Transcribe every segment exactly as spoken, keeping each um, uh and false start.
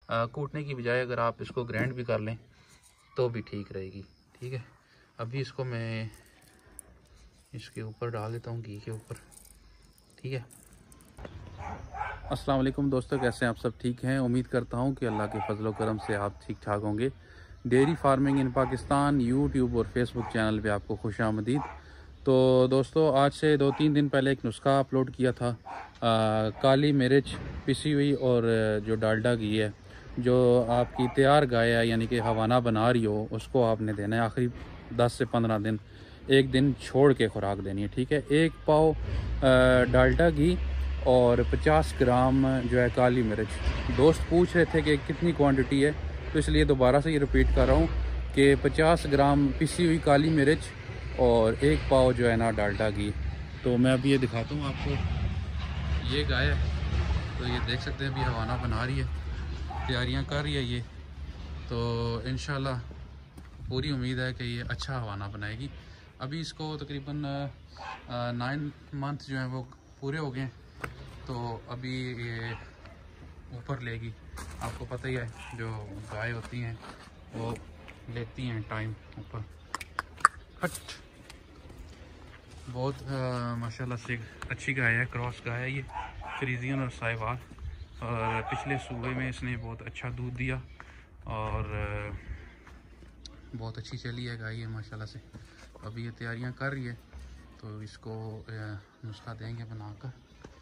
कूटने की बजाय अगर आप इसको ग्राइंड भी कर लें तो भी ठीक रहेगी। ठीक है, अभी इसको मैं इसके ऊपर डाल देता हूँ, घी के ऊपर। ठीक है, अस्सलाम वालेकुम दोस्तों, कैसे हैं आप? सब ठीक हैं? उम्मीद करता हूँ कि अल्लाह के फजल करम से आप ठीक ठाक होंगे। Dairy farming in Pakistan YouTube और फेसबुक चैनल पे आपको खुश आमदीद। तो दोस्तों, आज से दो तीन दिन पहले एक नुस्खा अपलोड किया था, आ, काली मिर्च पिसी हुई और जो डालडा घी है, जो आपकी तैयार गाय है यानी कि हवाना बना रही हो, उसको आपने देना है आखिरी दस से पंद्रह दिन, एक दिन छोड़ के खुराक देनी है। ठीक है, एक पाव डालडा घी और पचास ग्राम जो है काली मिर्च। दोस्त पूछ रहे थे कि कितनी क्वांटिटी है, तो इसलिए दोबारा से ये रिपीट कर रहा हूँ कि पचास ग्राम पिसी हुई काली मिर्च और एक पाव जो है ना डालडा घी। तो मैं अभी ये दिखाता हूँ आपको, ये गाय है, तो ये देख सकते हैं अभी हवाना बना रही है, तैयारियाँ कर रही है ये। तो इंशाल्लाह पूरी उम्मीद है कि ये अच्छा हवाना बनाएगी। अभी इसको तकरीबन नाइन मंथ जो है वो पूरे हो गए, तो अभी ये ऊपर लेगी। आपको पता ही है जो गाय होती हैं वो लेती हैं टाइम ऊपर। हट, बहुत माशाल्लाह से अच्छी गाय है, क्रॉस गाय है ये, फ्रीजियन और साहिवाल। और पिछले सूबे में इसने बहुत अच्छा दूध दिया और बहुत अच्छी चली है गाय ये माशाल्लाह से। अभी ये तैयारियां कर रही है, तो इसको नुस्खा देंगे बनाकर।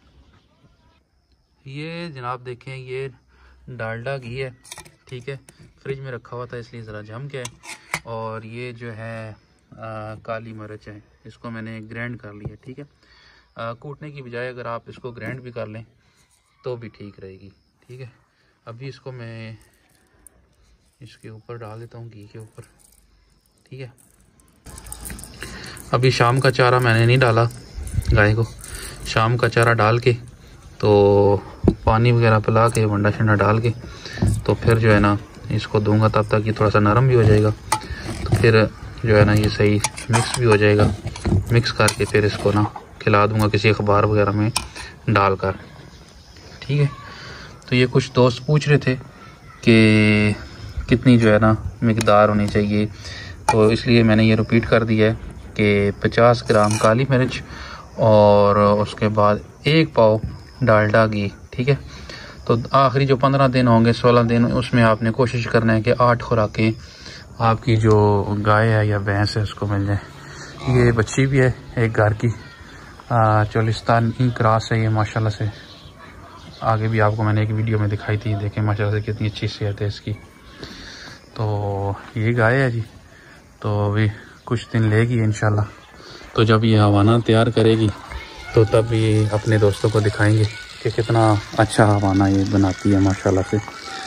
ये जनाब देखें, ये डालडा घी है। ठीक है, फ्रिज में रखा हुआ था इसलिए ज़रा जम गया है। और ये जो है आ, काली मिर्च है, इसको मैंने ग्राइंड कर लिया। ठीक है, आ, कूटने की बजाय अगर आप इसको ग्राइंड भी कर लें तो भी ठीक रहेगी। ठीक है, अभी इसको मैं इसके ऊपर डाल देता हूँ, घी के ऊपर। ठीक है, अभी शाम का चारा मैंने नहीं डाला गाय को, शाम का चारा डाल के तो पानी वगैरह पिला के वंडा शंडा डाल के तो फिर जो है ना इसको दूंगा, तब तक ये थोड़ा सा नरम भी हो जाएगा। तो फिर जो है ना ये सही मिक्स भी हो जाएगा, मिक्स करके फिर इसको ना खिला दूंगा किसी अखबार वगैरह में डालकर। ठीक है, तो ये कुछ दोस्त पूछ रहे थे कि कितनी जो है ना मिकदार होनी चाहिए, तो इसलिए मैंने ये रिपीट कर दिया है कि पचास ग्राम काली मिर्च और उसके बाद एक पाव डालडा घी। ठीक है, तो आखिरी जो पंद्रह दिन होंगे, सोलह दिन, उसमें आपने कोशिश करना है कि आठ खुराकें आपकी जो गाय है या भैंस है उसको मिल जाए। ये बच्ची भी है एक घर की, चोलिस्तानी क्रॉस है ये माशाल्लाह से। आगे भी आपको मैंने एक वीडियो में दिखाई थी, देखें माशाल्लाह से कितनी अच्छी सेहत है इसकी। तो ये गाय है जी, तो अभी कुछ दिन लेगी इंशाल्लाह। तो जब ये हवाना तैयार करेगी तो तब ये अपने दोस्तों को दिखाएंगे कि कितना अच्छा हवाना ये बनाती है माशाल्लाह से।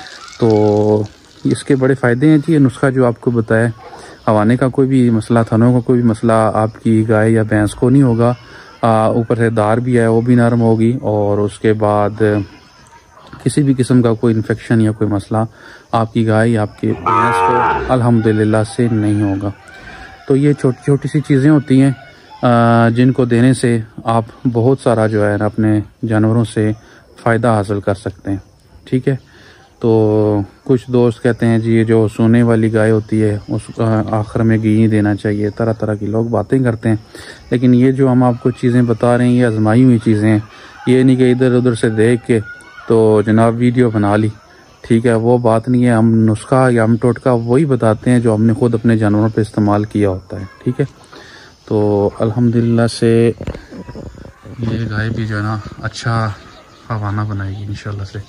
तो इसके बड़े फ़ायदे हैं जी। ये नुस्खा जो आपको बताया, हवाने का कोई भी मसला, थनों का कोई भी मसला आपकी गाय या भैंस को नहीं होगा। ऊपर से दार भी है, वो भी नरम होगी, और उसके बाद किसी भी किस्म का कोई इन्फेक्शन या कोई मसला आपकी गाय या आपकी भैंस को अल्हम्दुलिल्लाह से नहीं होगा। तो ये छोटी छोटी सी चीज़ें होती हैं जिनको देने से आप बहुत सारा जो है ना अपने जानवरों से फ़ायदा हासिल कर सकते हैं। ठीक है, तो कुछ दोस्त कहते हैं जी ये जो सोने वाली गाय होती है उस आखिर में घी देना चाहिए, तरह तरह की लोग बातें करते हैं। लेकिन ये जो हम आपको चीज़ें बता रहे हैं ये आजमाई हुई चीज़ें हैं, ये नहीं कि इधर उधर से देख के तो जनाब वीडियो बना ली। ठीक है, वो बात नहीं है। हम नुस्खा या हम टोटका वही बताते हैं जो हमने खुद अपने जानवरों पर इस्तेमाल किया होता है। ठीक है, तो अल्हम्दुलिल्लाह से ये गाय भी जो है ना अच्छा हवाना बनाएगी इंशाल्लाह से।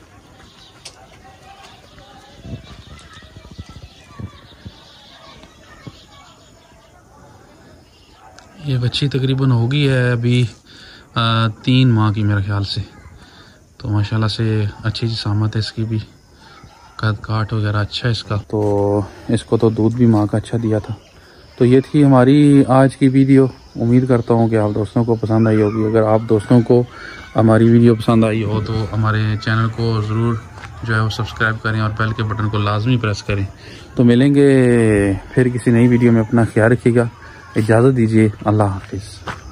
ये बच्ची तकरीबन होगी है अभी आ, तीन माह की मेरे ख्याल से। तो माशाल्लाह से अच्छी जिसामत है इसकी भी, कद काट वगैरह अच्छा है इसका। तो इसको तो दूध भी माँ का अच्छा दिया था। तो ये थी हमारी आज की वीडियो। उम्मीद करता हूँ कि आप दोस्तों को पसंद आई होगी। अगर आप दोस्तों को हमारी वीडियो पसंद आई हो तो हमारे चैनल को ज़रूर जो है वो सब्सक्राइब करें और बेल के बटन को लाजमी प्रेस करें। तो मिलेंगे फिर किसी नई वीडियो में। अपना ख्याल रखिएगा, इजाज़त दीजिए, अल्लाह हाफिज़।